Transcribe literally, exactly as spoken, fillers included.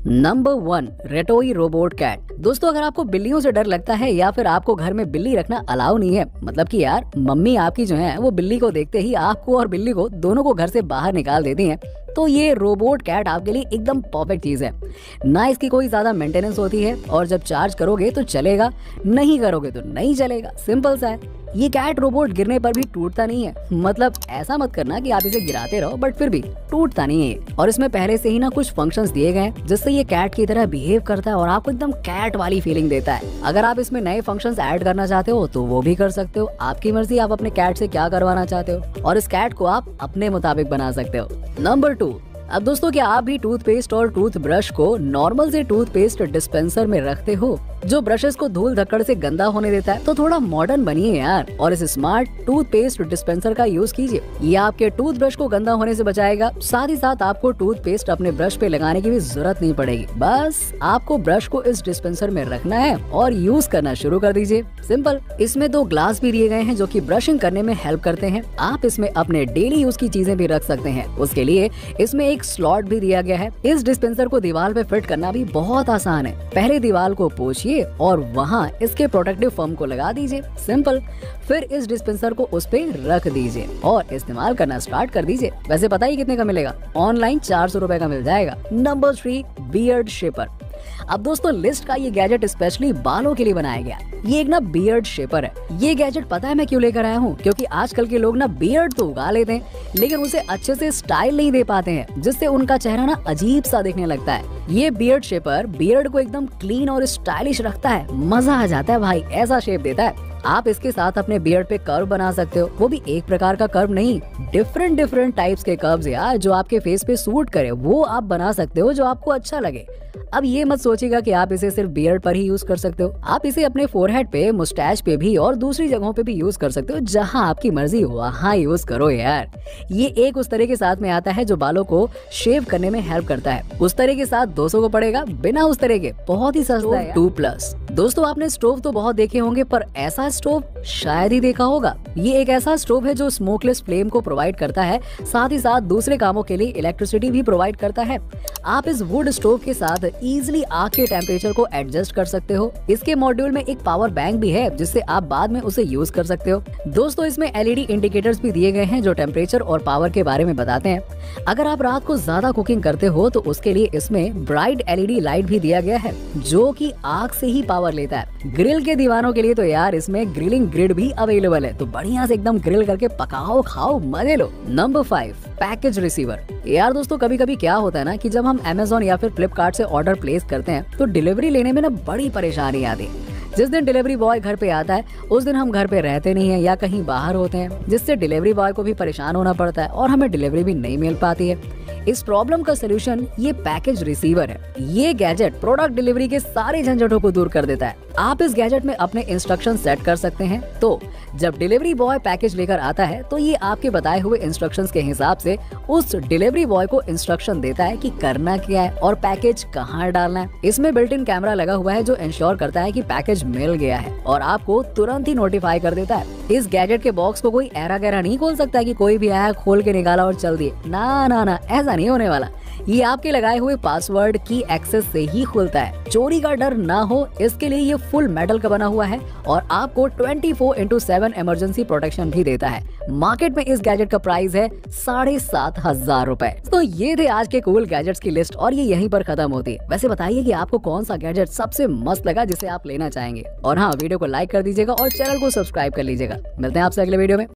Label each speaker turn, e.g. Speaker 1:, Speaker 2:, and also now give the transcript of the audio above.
Speaker 1: Number one, रेटोई robot cat. दोस्तों, अगर आपको बिल्लियों से डर लगता है या फिर आपको घर में बिल्ली रखना अलाउ नहीं है, मतलब कि यार मम्मी आपकी जो है वो बिल्ली को देखते ही आपको और बिल्ली को दोनों को घर से बाहर निकाल देती हैं, तो ये रोबोट कैट आपके लिए एकदम परफेक्ट चीज है। ना इसकी कोई ज्यादा मेंटेनेंस होती है और जब चार्ज करोगे तो चलेगा, नहीं करोगे तो नहीं चलेगा, सिंपल सा है। ये कैट रोबोट गिरने पर भी टूटता नहीं है, मतलब ऐसा मत करना कि आप इसे गिराते रहो, बट फिर भी टूटता नहीं है। और इसमें पहले से ही ना कुछ फंक्शंस दिए गए हैं जिससे ये कैट की तरह बिहेव करता है और आपको एकदम कैट वाली फीलिंग देता है। अगर आप इसमें नए फंक्शंस ऐड करना चाहते हो तो वो भी कर सकते हो, आपकी मर्जी, आप अपने कैट से क्या करवाना चाहते हो और इस कैट को आप अपने मुताबिक बना सकते हो। नंबर टू, अब दोस्तों, क्या आप भी टूथपेस्ट और टूथब्रश को नॉर्मल से टूथपेस्ट डिस्पेंसर में रखते हो जो ब्रशेस को धूल धक्कड़ से गंदा होने देता है? तो थोड़ा मॉडर्न बनिए यार और इस स्मार्ट टूथपेस्ट डिस्पेंसर का यूज कीजिए। ये आपके टूथब्रश को गंदा होने से बचाएगा, साथ ही साथ आपको टूथपेस्ट अपने ब्रश पे लगाने की भी जरूरत नहीं पड़ेगी। बस आपको ब्रश को इस डिस्पेंसर में रखना है और यूज करना शुरू कर दीजिए, सिंपल। इसमें दो ग्लास भी दिए गए हैं जो कि ब्रशिंग करने में हेल्प करते हैं। आप इसमें अपने डेली यूज की चीजें भी रख सकते हैं, उसके लिए इसमें एक स्लॉट भी दिया गया है। इस डिस्पेंसर को दीवार पे फिट करना भी बहुत आसान है। पहले दीवार को पोंछिए और वहाँ इसके प्रोटेक्टिव फोम को लगा दीजिए, सिंपल। फिर इस डिस्पेंसर को उस पे रख दीजिए और इस्तेमाल करना स्टार्ट कर दीजिए। वैसे पता ही कितने का मिलेगा? ऑनलाइन चार सौ रुपए का मिल जाएगा। Number three, beard shaper. अब दोस्तों, लिस्ट का ये गैजेट स्पेशली बालों के लिए बनाया गया। ये एक ना बियर्ड शेपर है। ये गैजेट पता है मैं क्यों लेकर आया हूँ? क्योंकि आजकल के लोग ना बियर्ड तो उगा लेते हैं लेकिन उसे अच्छे से स्टाइल नहीं दे पाते हैं, जिससे उनका चेहरा ना अजीब सा दिखने लगता है। ये बियर्ड शेपर बियर्ड को एकदम क्लीन और स्टाइलिश रखता है, मजा आ जाता है भाई, ऐसा शेप देता है। आप इसके साथ अपने बियर्ड पे कर्व बना सकते हो, वो भी एक प्रकार का कर्व नहीं, डिफरेंट डिफरेंट टाइप्स के कर्व्स यार, जो आपके फेस पे सूट करे वो आप बना सकते हो, जो आपको अच्छा लगे। अब ये मत सोचिएगा कि आप इसे सिर्फ बियर्ड पर ही यूज कर सकते हो, आप इसे अपने फोरहेड पे, मुस्टैच पे भी और दूसरी जगहों पे भी यूज कर सकते हो। जहां आपकी मर्जी वहां यूज करो यार। ये एक उस तरह के साथ में आता है जो बालों को शेव करने में हेल्प करता है। उस तरह के साथ दो सौ को पड़ेगा, बिना उस तरह के बहुत ही सस्ता है। Two plus. दोस्तों, आपने स्टोव तो बहुत देखे होंगे पर ऐसा स्टोव शायद ही देखा होगा। ये एक ऐसा स्टोव है जो स्मोकलेस फ्लेम को प्रोवाइड करता है, साथ ही साथ दूसरे कामों के लिए इलेक्ट्रिसिटी भी प्रोवाइड करता है। आप इस वुड स्टोव के साथ इजीली आग के टेम्परेचर को एडजस्ट कर सकते हो। इसके मॉड्यूल में एक पावर बैंक भी है जिससे आप बाद में उसे यूज कर सकते हो। दोस्तों, इसमें एलईडी इंडिकेटर्स भी दिए गए हैं जो टेम्परेचर और पावर के बारे में बताते हैं। अगर आप रात को ज्यादा कुकिंग करते हो तो उसके लिए इसमें ब्राइट एलईडी लाइट भी दिया गया है जो कि आग से ही पावर लेता है। ग्रिल के दीवानों के लिए तो यार इसमें ग्रिलिंग ग्रिड भी अवेलेबल है, तो बढ़िया से एकदम ग्रिल करके पकाओ, खाओ, मजे लो। Number five, package receiver. यार दोस्तों, कभी कभी क्या होता है ना कि जब हम अमेज़न या फिर फ्लिपकार्ट से ऑर्डर प्लेस करते हैं तो डिलीवरी लेने में ना बड़ी परेशानी आती है। जिस दिन डिलीवरी बॉय घर पे आता है उस दिन हम घर पे रहते नहीं है या कहीं बाहर होते हैं, जिससे डिलीवरी बॉय को भी परेशान होना पड़ता है और हमें डिलीवरी भी नहीं मिल पाती है। इस प्रॉब्लम का सलूशन ये पैकेज रिसीवर है। ये गैजेट प्रोडक्ट डिलीवरी के सारे झंझटों को दूर कर देता है। आप इस गैजेट में अपने इंस्ट्रक्शन सेट कर सकते हैं, तो जब डिलीवरी बॉय पैकेज लेकर आता है तो ये आपके बताए हुए इंस्ट्रक्शंस के हिसाब से उस डिलीवरी बॉय को इंस्ट्रक्शन देता है कि करना क्या है और पैकेज कहाँ डालना है। इसमें बिल्ट इन कैमरा लगा हुआ है जो इंश्योर करता है कि पैकेज मिल गया है और आपको तुरंत ही नोटिफाई कर देता है। इस गैजेट के बॉक्स को कोई ऐरा गैरा नहीं खोल सकता कि कोई भी आया, खोल के निकाला और चल दिए। ना ना ना, ऐसा नहीं होने वाला। ये आपके लगाए हुए पासवर्ड की एक्सेस से ही खुलता है। चोरी का डर ना हो इसके लिए ये फुल मेटल का बना हुआ है और आपको twenty four into seven emergency protection भी देता है। मार्केट में इस गैजेट का प्राइस है साढ़े सात हजार रूपए। तो ये थे आज के कूल गैजेट्स की लिस्ट और ये यहीं पर खत्म होती है। वैसे बताइए कि आपको कौन सा गैजेट सबसे मस्त लगा जिसे आप लेना चाहेंगे, और हाँ, वीडियो को लाइक कर दीजिएगा और चैनल को सब्सक्राइब कर लीजिएगा। मिलते हैं आपसे अगले वीडियो में।